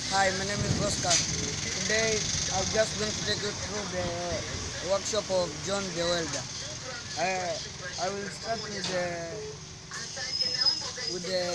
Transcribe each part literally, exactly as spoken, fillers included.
Hi, my name is Oscar. Today I'm just going to take you through the workshop of John the welder. I, I will start with the with the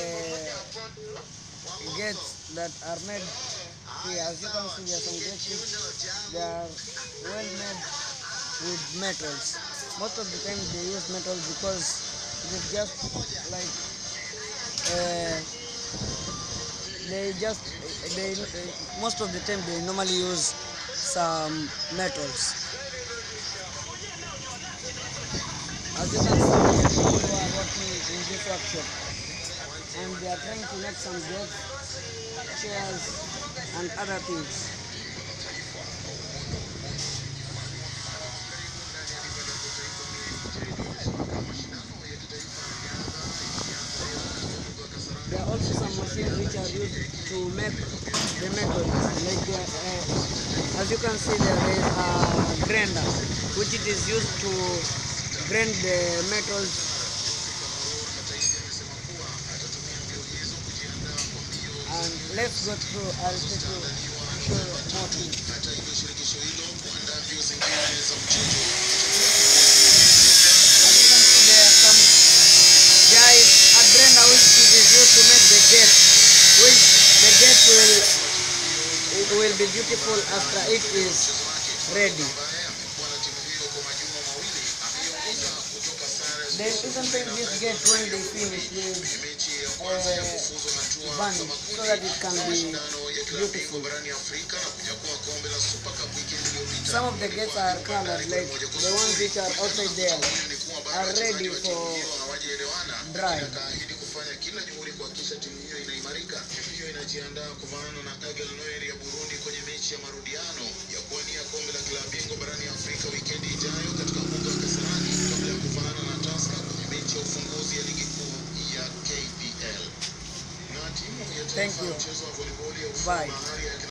gates that are made here. As you can see, there are some gates which they are well made with metals. Most of the time they use metals because it is just like uh, they just they most of the time they normally use some metals. As you can see, there are people who are working in this workshop and they are trying to make some gates, chairs and other things. There are also some machines which are used to make the metals. Like uh, uh, as you can see, there is a grinder which it is used to grind the metals. And let's go through. I'll take you show more things. As you can see, there are some guys a grinder which it is used to make the gate, which the gate will it will be beautiful after it is ready. They even paint this gate when they finish with uh, varnish so that it can be beautiful. Some of the gates are colored, like the ones which are outside there are ready for dry. Inajiandaa kuvaana na Eagle Noir ya Burundi kwenye mechi ya marudiano ya kuwania kombe la klabu bingwa barani Afrika wikendi ijayo katika uga wa Kasarani kabla ya kuvaana na Tusker kwenye mechi ya ufunguzi ya ligi kuu ya K P L. Na timu ya taifa ya mchezo wa volleyball ya ufundi bahari ya